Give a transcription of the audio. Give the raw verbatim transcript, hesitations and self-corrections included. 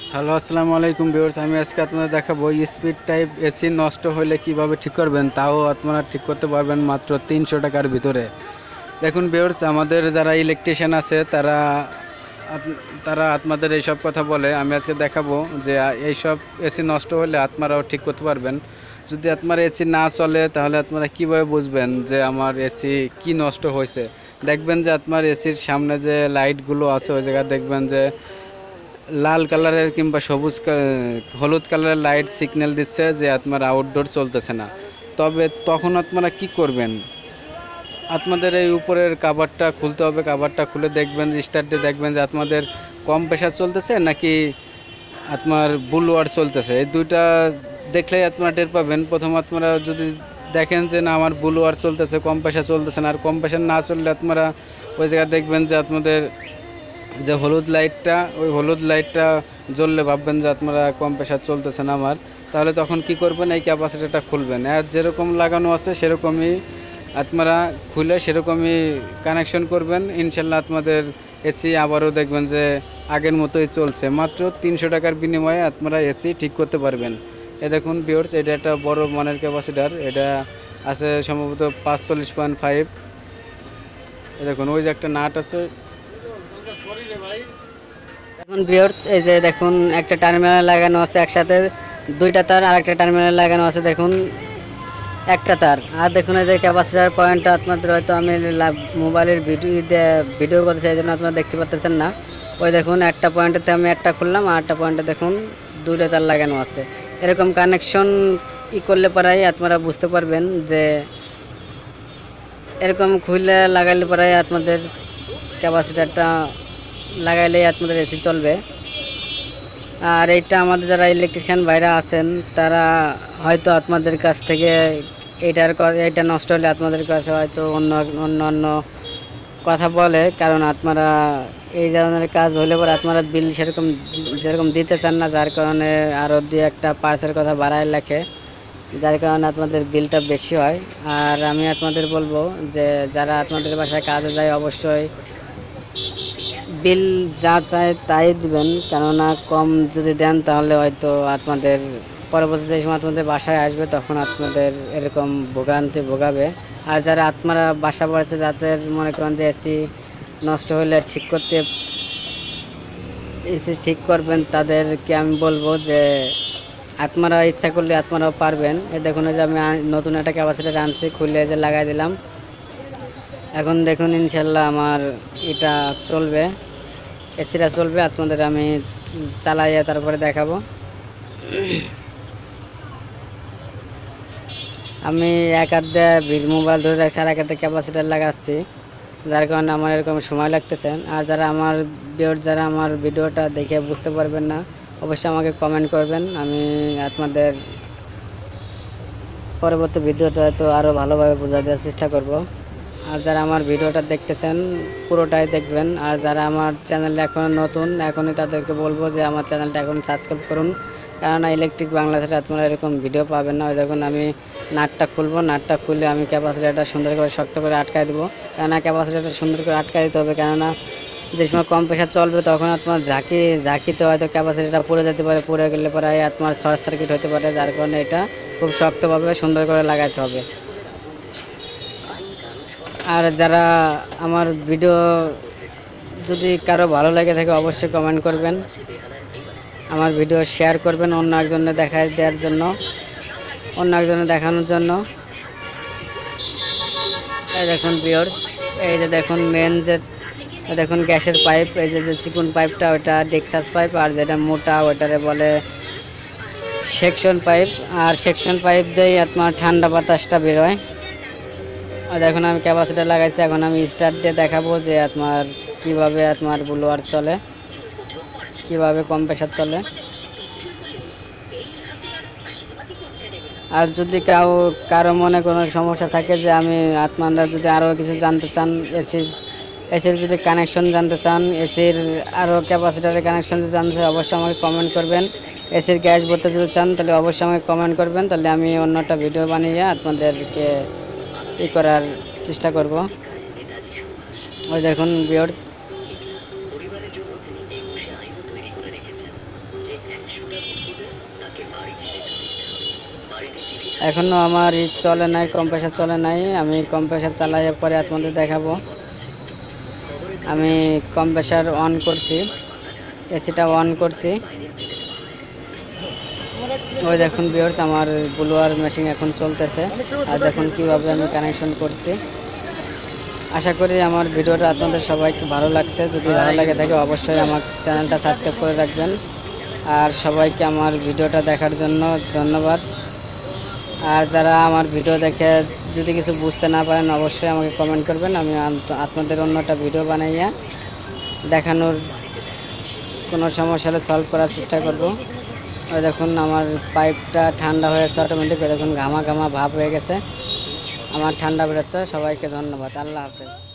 Hello, আসসালামু আলাইকুম viewers. আমি আজকে আপনাদের দেখাবো স্পিড টাইপ এসি নষ্ট হলে কিভাবে ঠিক করবেন, তাও আপনারা ঠিক করতে পারবেন মাত্র তিনশো টাকার ভিতরে। দেখুন ভিউয়ার্স, আমাদের যারা ইলেকট্রিশিয়ান আছে তারা তারা আপনাদের এইসব কথা বলে। আমি আজকে দেখাবো যে এইসব এসি নষ্ট হলে আপনারাও ঠিক করতে পারবেন। যদি আপনার এসি না চলে তাহলে আপনারা কীভাবে বুঝবেন যে আমার এসি কি নষ্ট হয়েছে। দেখবেন যে আপনার এসির সামনে যে লাইটগুলো আছে ওই জায়গায় দেখবেন যে লাল কালারের কিংবা সবুজ হলুদ কালারের লাইট সিগন্যাল দিচ্ছে যে আপনার আউটডোর চলতেছে না। তবে তখন আপনারা কি করবেন, আপনাদের এই উপরের কাভারটা খুলতে হবে। কাভারটা খুলে দেখবেন যে স্টার্ট দিয়ে দেখবেন যে আপনাদের কম প্রেশার চলতেছে নাকি আপনার ব্লু ওয়ার চলতেছে। এই দুইটা দেখলেই আপনারা টের পাবেন। প্রথম আপনারা যদি দেখেন যে না আমার ব্লু ওয়ার চলতেছে, কম প্রেশার চলতেছে না, আর কম প্রেশার না চললে আপনারা ওই জায়গায় দেখবেন যে আপনাদের যে হলুদ লাইটটা, ওই হলুদ লাইটটা জ্বললে ভাববেন যে আপনারা কম প্রেশার চলতেছে না আমার। তাহলে তখন কি করবেন, এই ক্যাপাসিটারটা খুলবেন। আর যেরকম লাগানো আছে সেরকমই আপনারা খুলে সেরকমই কানেকশন করবেন। ইনশাল্লাহ আপনাদের এসি আবারও দেখবেন যে আগের মতোই চলছে। মাত্র তিনশো টাকার বিনিময়ে আপনারা এসি ঠিক করতে পারবেন। এ দেখুন ভিউয়ার্স, এটা একটা বড় মানের ক্যাপাসিটার। এটা আছে সম্ভবত পাঁচচল্লিশ পয়েন্ট ফাইভ। এ দেখুন ওই যে একটা নাট আছে। দেখুন ভিউয়ার্স, এই যে দেখুন একটা টার্মিনাল লাগানো আছে একসাথে দুইটা তার, আর একটা টার্মিনাল লাগানো আছে দেখুন একটা তার। আর দেখুন এই যে ক্যাপাসিটার পয়েন্টটা আপনাদের হয়তো আমি মোবাইলের ভিডিও ভিডিও করতে চাই, জন্য আপনারা দেখতে পাচ্ছেন না। ওই দেখুন একটা পয়েন্টেতে আমি একটা খুললাম, আর একটা পয়েন্টে দেখুন দুইটা তার লাগানো আছে। এরকম কানেকশন ই করলে পরাই আপনারা বুঝতে পারবেন যে এরকম খুলে লাগাইলে পরাই আপনাদের ক্যাপাসিটারটা লাগাইলেই আপনাদের এসি চলবে। আর এইটা আমাদের যারা ইলেকট্রিশিয়ান ভাইরা আছেন তারা হয়তো আপনাদের কাছ থেকে এইটার এইটা নষ্ট হলে আপনাদের কাছে হয়তো অন্য অন্য অন্য কথা বলে, কারণ আপনারা এই ধরনের কাজ হলে পরে আপনারা বিল সেরকম যেরকম দিতে চান না, যার কারণে আরও দুই একটা পার্সের কথা বাড়ায় লেখে, যার কারণে আপনাদের বিলটা বেশি হয়। আর আমি আপনাদের বলবো যে যারা আপনাদের বাসায় কাজে যায় অবশ্যই বিল যা চায় তাই দিবেন, কেননা কম যদি দেন তাহলে হয়তো আপনাদের পরবর্তী যে সময় আপনাদের বাসায় আসবে তখন আপনাদের এরকম ভোগান্তি ভোগাবে। আর যারা আপনারা বাসা পড়েছে যাদের মনে করেন যে এসি নষ্ট হলে ঠিক করতে এসি ঠিক করবেন, তাদেরকে আমি বলবো যে আপনারা ইচ্ছা করলে আপনারাও পারবেন। এ দেখুন যে আমি নতুন একটা ক্যাপাসিটার আনছি, খুলে যে লাগাই দিলাম। এখন দেখুন ইনশাল্লাহ আমার এটা চলবে, এসিটা চলবে। আপনাদের আমি চালাইয়া তারপরে দেখাবো। আমি এক হাত দিয়ে মোবাইল ধরে রাখছি, আর এক হাতে ক্যাপাসিটার লাগাচ্ছি, যার কারণে আমার এরকম সময় লাগতেছে। আর যারা আমার ভিডিও যারা আমার ভিডিওটা দেখে বুঝতে পারবেন না অবশ্যই আমাকে কমেন্ট করবেন, আমি আপনাদের পরবর্তী ভিডিওটা হয়তো আরও ভালোভাবে বোঝা দেওয়ার চেষ্টা করব। আর যারা আমার ভিডিওটা দেখতেছেন পুরোটাই দেখবেন। আর যারা আমার চ্যানেলে এখনও নতুন, এখনই তাদেরকে বলবো যে আমার চ্যানেলটা এখন সাবস্ক্রাইব করুন, কেননা ইলেকট্রিক বাংলাদেশে আপনারা এরকম ভিডিও পাবেন না। ওই দেখুন আমি নাটটা খুলবো, নাটটা খুলে আমি ক্যাপাসিটারটা সুন্দর করে শক্ত করে আটকায় দেবো, কেননা ক্যাপাসিটারটা সুন্দর করে আটকায় দিতে হবে, কেননা যে সময় কম প্রেশার চলবে তখন আপনার ঝাঁকি ঝাঁকিতে হয়তো ক্যাপাসিটিটা পড়ে যেতে পারে, পড়ে গেলে পরে আপনার শর্ট সার্কিট হতে পারে, যার কারণে এটা খুব শক্তভাবে সুন্দর করে লাগাতে হবে। আর যারা আমার ভিডিও যদি কারো ভালো লেগে থাকে অবশ্যই কমেন্ট করবেন, আমার ভিডিও শেয়ার করবেন অন্য একজনে দেখায় দেওয়ার জন্য, অন্য একজনে দেখানোর জন্য। এই দেখুন ভিউয়ার্স, এই যে দেখুন মেন যে দেখুন গ্যাসের পাইপ, এই যে চিকন পাইপটা ওটা ডেক্সাস পাইপ, আর যেটা মোটা ওটারে বলে সেকশন পাইপ। আর সেকশন পাইপ দিয়েই আপনার ঠান্ডা বাতাসটা বেরোয়। আর দেখুন আমি ক্যাপাসিটার লাগাইছি, এখন আমি স্টার্ট দিয়ে দেখাবো যে আপনার কিভাবে আপনার ব্লোয়ার চলে, কিভাবে কম্প্রেসার চলে। আর যদি কাউ কারো মনে কোনো সমস্যা থাকে যে আমি আপনারা যদি আরও কিছু জানতে চান, এসির এসির যদি কানেকশন জানতে চান, এসির আরও ক্যাপাসিটারের কানেকশন যদি জানতে চান অবশ্যই আমাকে কমেন্ট করবেন। এসির গ্যাস ভরতে যদি চান তাহলে অবশ্যই আমাকে কমেন্ট করবেন, তাহলে আমি অন্য একটা ভিডিও বানিয়ে আপনাদেরকে ই করার চেষ্টা করব। ওই দেখুন ভিউয়ার্স, এখনো আমার ই চলে নাই, কম্প্রেসার চলে নাই। আমি কম্প্রেসার চালাইয়ে পরে আপনাদের দেখাবো। আমি কম্প্রেসার অন করছি, এসিটা অন করছি। ওই দেখুন ভিউয়ার্স, আমার ব্লোয়ার মেশিন এখন চলতেছে। আর দেখুন কিভাবে আমি কানেকশন করছি। আশা করি আমার ভিডিওটা আপনাদের সবাইকে ভালো লাগছে। যদি ভালো লাগে থাকে অবশ্যই আমার চ্যানেলটা সাবস্ক্রাইব করে রাখবেন। আর সবাইকে আমার ভিডিওটা দেখার জন্য ধন্যবাদ। আর যারা আমার ভিডিও দেখে যদি কিছু বুঝতে না পারেন অবশ্যই আমাকে কমেন্ট করবেন। আমি আপনাদের অন্যটা ভিডিও বানাইয়া দেখানোর কোনো সমস্যা হলে সলভ করার চেষ্টা করব। ওই দেখুন আমার পাইপটা ঠান্ডা হয়েছে অটোমেটিক। দেখুন ঘামা ঘামা ভাব হয়ে গেছে, আমার ঠান্ডা বেরোচ্ছে। সবাইকে ধন্যবাদ। আল্লাহ হাফেজ।